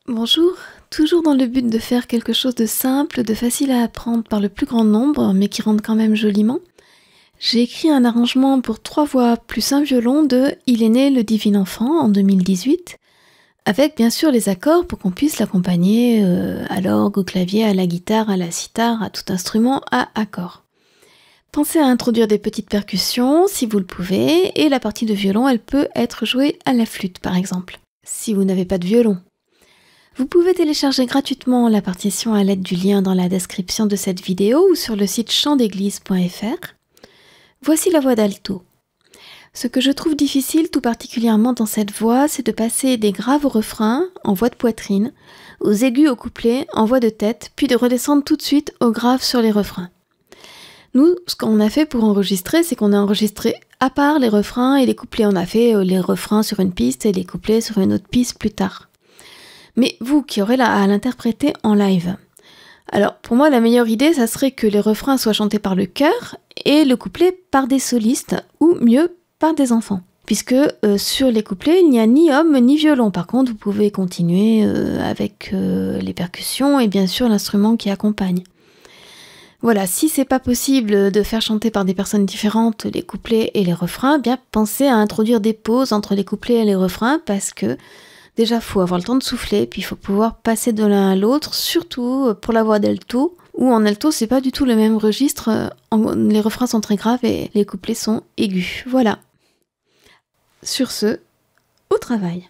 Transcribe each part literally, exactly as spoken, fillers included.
Bonjour, toujours dans le but de faire quelque chose de simple, de facile à apprendre par le plus grand nombre, mais qui rentre quand même joliment, j'ai écrit un arrangement pour trois voix plus un violon de « Il est né le divin enfant » en deux mille dix-huit, avec bien sûr les accords pour qu'on puisse l'accompagner euh, à l'orgue, au clavier, à la guitare, à la sitar, à tout instrument à accords. Pensez à introduire des petites percussions si vous le pouvez, et la partie de violon, elle peut être jouée à la flûte par exemple, si vous n'avez pas de violon. Vous pouvez télécharger gratuitement la partition à l'aide du lien dans la description de cette vidéo ou sur le site chant d'église point f r. Voici la voix d'alto. Ce que je trouve difficile tout particulièrement dans cette voix, c'est de passer des graves au refrain, en voix de poitrine, aux aigus au couplet, en voix de tête, puis de redescendre tout de suite aux graves sur les refrains. Nous, ce qu'on a fait pour enregistrer, c'est qu'on a enregistré à part les refrains et les couplets. On a fait les refrains sur une piste et les couplets sur une autre piste plus tard. Mais vous qui aurez là à l'interpréter en live. Alors pour moi la meilleure idée ça serait que les refrains soient chantés par le chœur et le couplet par des solistes ou mieux par des enfants. Puisque euh, sur les couplets il n'y a ni homme ni violon. Par contre vous pouvez continuer euh, avec euh, les percussions et bien sûr l'instrument qui accompagne. Voilà, si c'est pas possible de faire chanter par des personnes différentes les couplets et les refrains, eh bien pensez à introduire des pauses entre les couplets et les refrains parce que déjà, il faut avoir le temps de souffler, puis il faut pouvoir passer de l'un à l'autre, surtout pour la voix d'alto, où en alto, c'est pas du tout le même registre. Les refrains sont très graves et les couplets sont aigus. Voilà. Sur ce, au travail.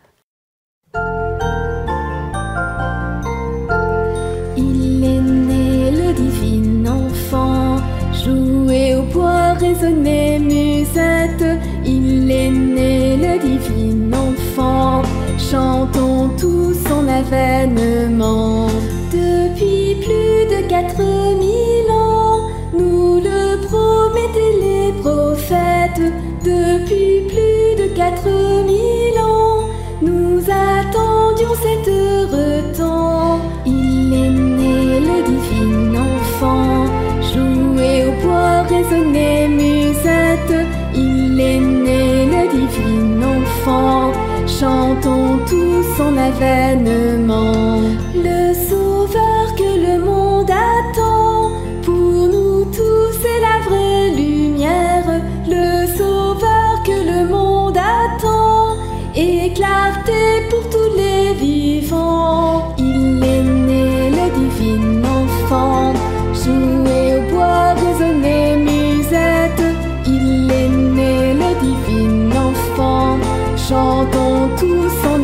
Il est né le divin enfant, joué au bois, résonner musette. Il est né le divin enfant, chantons tous son avènement. Depuis plus de quatre mille ans, nous le promettaient les prophètes. Depuis plus de quatre mille ans, nous attendions cet heureux temps. Il est né le divin enfant, joué au bois, résonner musette. Il est né le divin enfant, chantons tous son avènement. Le sauveur que le monde attend, pour nous tous c'est la vraie lumière. Le sauveur que le monde attend, et clarté pour tous les vivants. Il est né le divin enfant, joué au bois, résonner musette. Il est né le divin enfant, chantons tous son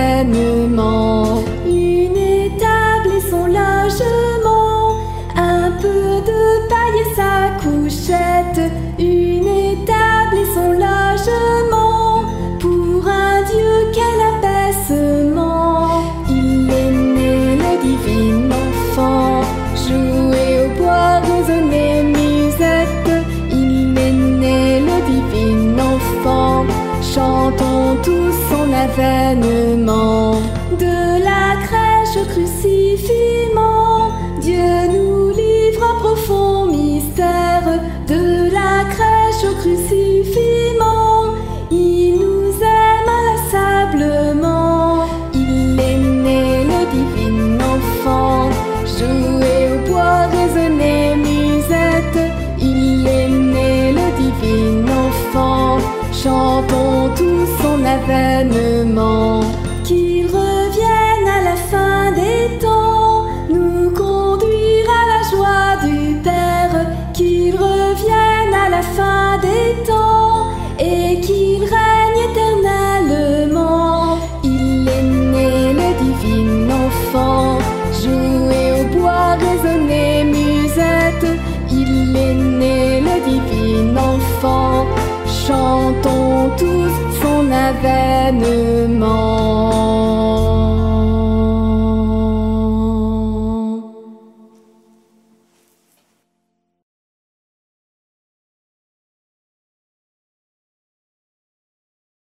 avènement. Une étable et son logement, un peu de paille et sa couchette. Une étable et son logement, pour un Dieu quel abaissement. Il est né le divin enfant, joué au bois, résonner musette. Il est né le divin enfant, chantons tous son avènement. De la crèche au crucifixion, Dieu nous livre un profond mystère. De la crèche au crucifixion, il nous aime inlassablement. Il est né le divin enfant, joué au bois, résonner musette. Il est né le divin enfant, chantons tous son avènement. Qu'il revienne à la fin des temps, nous conduire à la joie du Père. Qu'il revienne à la fin des temps, et qu'il règne éternellement. Il est né le divin enfant, joué au bois, résonner musette. Il est né le divin enfant, chantons tous son avènement.